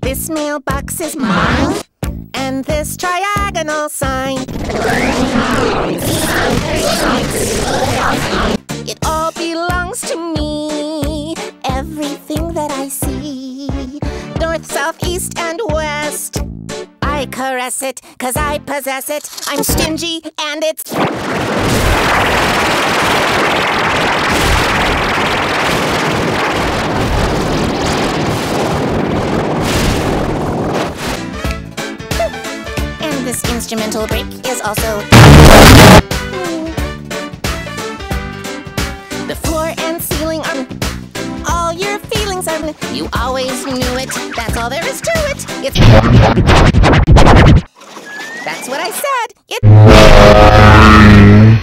This mailbox is mine, and this triagonal sign. It all belongs to me, everything that I see. North, south, east, and west. I caress it, 'cause I possess it. I'm stingy, and it's... And this instrumental break is also... The floor and ceiling are... All your feelings are... You always knew it. That's all there is to it. It's... That's what I said.